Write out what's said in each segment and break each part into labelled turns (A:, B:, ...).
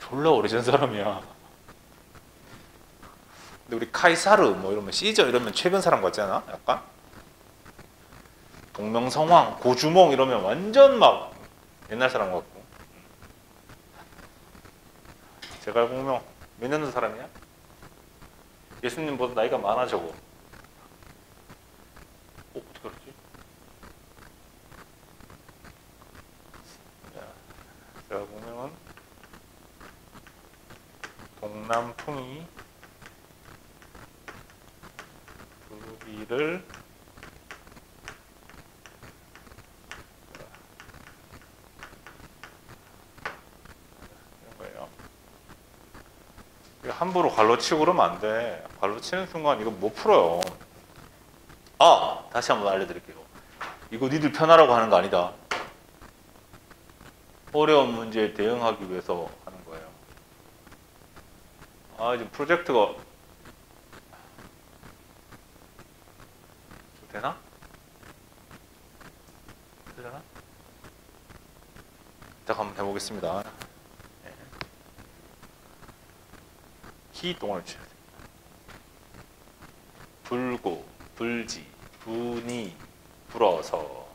A: 졸라 오래전 사람이야. 근데 우리 카이사르 뭐 이러면 시저 이러면 최근 사람 같잖아. 약간 동명성황, 고주몽 이러면 완전 막 옛날 사람 같고. 제갈공명 몇 년도 사람이야? 예수님보다 나이가 많아 저거. 어떻게 그러지? 제갈공명은 동남풍이 부르기를 이런 거예요. 함부로 갈로 치고 그러면 안 돼. 갈로 치는 순간 이거 못 풀어요. 다시 한번 알려드릴게요. 이거 니들 편하라고 하는 거 아니다. 어려운 문제에 대응하기 위해서 하는 거예요. 지금 프로젝트가 되나? 되려나? 자, 한번 해보겠습니다. 네. 기동을 쳐야 됩니다. 불고, 불지, 분이, 불어서.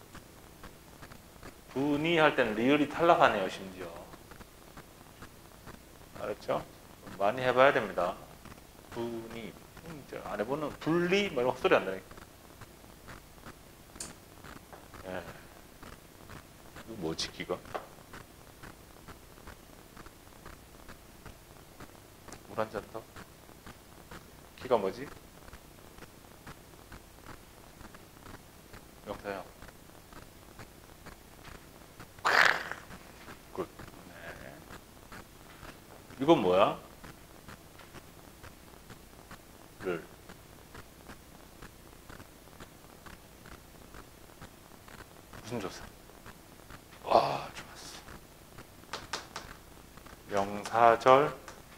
A: 분이 할 때는 리을이 탈락하네요, 심지어. 알았죠? 많이 해봐야 됩니다. 분이, 안 해보는 분리, 뭐 이런 헛소리 안 나니까. 예. 이거 뭐지, 기가? 물 한 잔 더? 기가 뭐지? 명사형. 굿. 네. 이건 뭐야? 를. 무슨 조사? 좋았어. 명사절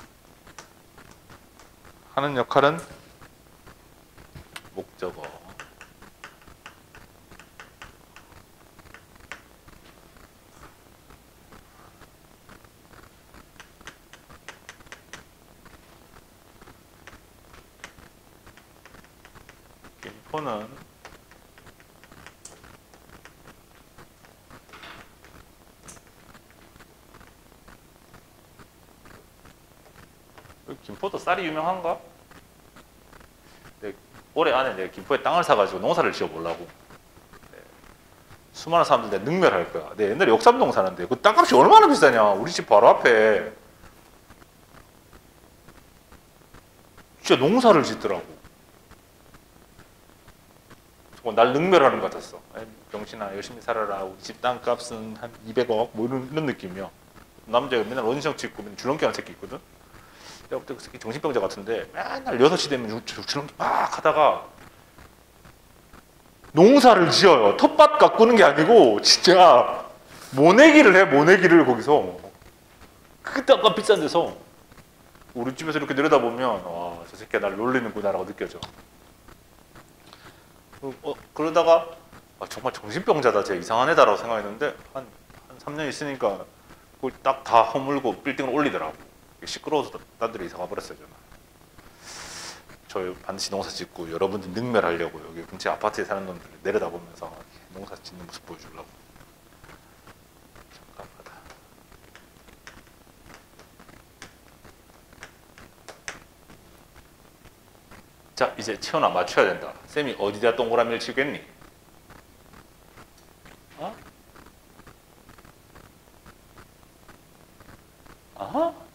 A: 하는 역할은 목적어. 김포는 김포도 쌀이 유명한가? 올해 안에 내가 김포에 땅을 사가지고 농사를 지어보려고. 수많은 사람들 내가 능멸할 거야. 내 옛날에 역삼동 사는데 그 땅값이 얼마나 비싸냐. 우리 집 바로 앞에 진짜 농사를 짓더라고. 정말 날 능멸하는 것 같았어. 병신아 열심히 살아라. 우리 집 땅값은 한 200억 뭐 이런 느낌이야. 남자가 맨날 원시형 찍고 맨날 줄넘기 하는 새끼 있거든. 내가 그때 그 새끼 정신병자 같은데 맨날 6시 되면 줄넘기 막 하다가 농사를 지어요. 텃밭 가꾸는 게 아니고 진짜 모내기를 해. 모내기를 거기서 그 땅값 비싼 데서 우리 집에서 이렇게 내려다보면 저 새끼가 날 놀리는구나라고 느껴져. 그러다가 정말 정신병자다, 쟤 이상한 애다라고 생각했는데 한 3년 있으니까 그걸 딱 다 허물고 빌딩을 올리더라고. 시끄러워서 딴데로 이사 가버렸어요. 저는. 저 반드시 농사 짓고 여러분들 능멸하려고 여기 근처 아파트에 사는 놈들 내려다보면서 농사 짓는 모습 보여주려고. 잠깐만. 자, 이제 채원아 맞춰야 된다. 쌤이 어디다 동그라미를 치겠니? 아하?